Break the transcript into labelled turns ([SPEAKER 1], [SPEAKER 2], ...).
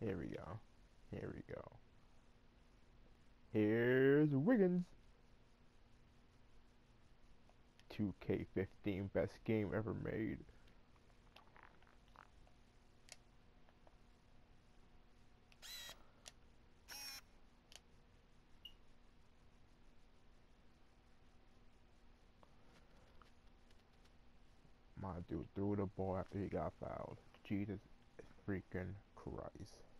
[SPEAKER 1] Here we go. Here we go. Here's Wiggins. 2K15, best game ever made. My dude threw the ball after he got fouled. Jesus freaking Christ.